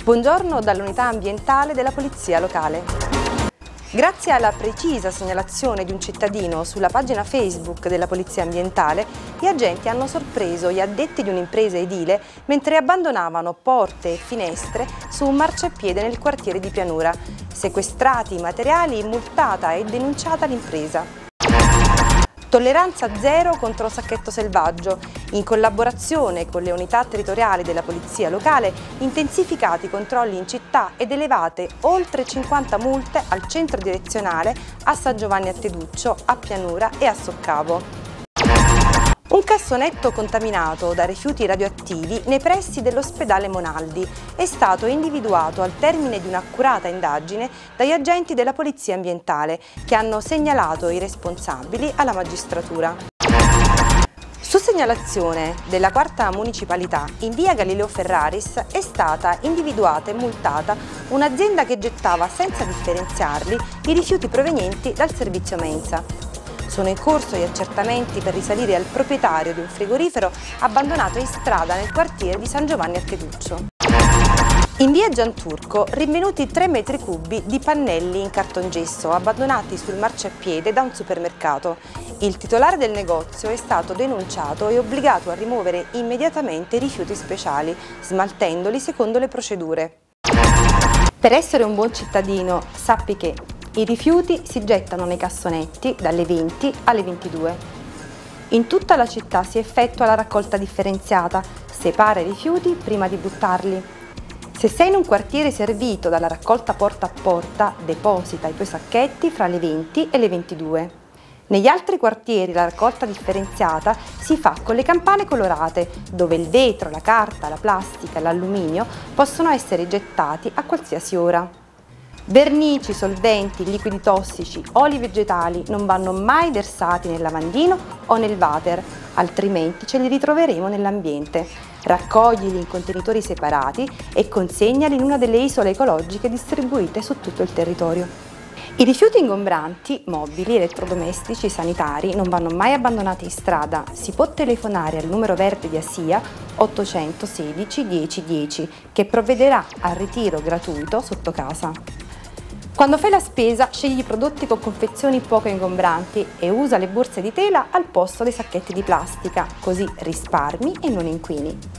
Buongiorno dall'unità ambientale della Polizia Locale. Grazie alla precisa segnalazione di un cittadino sulla pagina Facebook della Polizia Ambientale, gli agenti hanno sorpreso gli addetti di un'impresa edile mentre abbandonavano porte e finestre su un marciapiede nel quartiere di Pianura. Sequestrati i materiali, multata e denunciata l'impresa. Tolleranza zero contro lo sacchetto selvaggio. In collaborazione con le unità territoriali della Polizia Locale, intensificati i controlli in città ed elevate oltre 50 multe al centro direzionale a San Giovanni a Teduccio, a Pianura e a Soccavo. Un cassonetto contaminato da rifiuti radioattivi nei pressi dell'ospedale Monaldi è stato individuato al termine di un'accurata indagine dagli agenti della Polizia Ambientale che hanno segnalato i responsabili alla magistratura. Su segnalazione della quarta municipalità, in via Galileo Ferraris è stata individuata e multata un'azienda che gettava senza differenziarli i rifiuti provenienti dal servizio mensa. Sono in corso gli accertamenti per risalire al proprietario di un frigorifero abbandonato in strada nel quartiere di San Giovanni a Teduccio. In via Gianturco, rinvenuti 3 metri cubi di pannelli in cartongesso abbandonati sul marciapiede da un supermercato. Il titolare del negozio è stato denunciato e obbligato a rimuovere immediatamente i rifiuti speciali, smaltendoli secondo le procedure. Per essere un buon cittadino, sappi che i rifiuti si gettano nei cassonetti dalle 20 alle 22. In tutta la città si effettua la raccolta differenziata, separa i rifiuti prima di buttarli. Se sei in un quartiere servito dalla raccolta porta a porta, deposita i tuoi sacchetti fra le 20 e le 22. Negli altri quartieri la raccolta differenziata si fa con le campane colorate, dove il vetro, la carta, la plastica e l'alluminio possono essere gettati a qualsiasi ora. Vernici, solventi, liquidi tossici, oli vegetali non vanno mai versati nel lavandino o nel water, altrimenti ce li ritroveremo nell'ambiente. Raccoglili in contenitori separati e consegnali in una delle isole ecologiche distribuite su tutto il territorio. I rifiuti ingombranti, mobili, elettrodomestici, sanitari non vanno mai abbandonati in strada. Si può telefonare al numero verde di ASIA 816 10 10 che provvederà al ritiro gratuito sotto casa. Quando fai la spesa, scegli prodotti con confezioni poco ingombranti e usa le borse di tela al posto dei sacchetti di plastica, così risparmi e non inquini.